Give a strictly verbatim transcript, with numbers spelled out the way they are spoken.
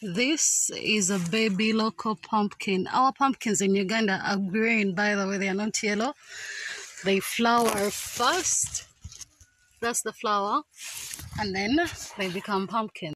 This is a baby local pumpkin. Our pumpkins in Uganda are green, by the way, they are not yellow. They flower first. That's the flower. And then they become pumpkins.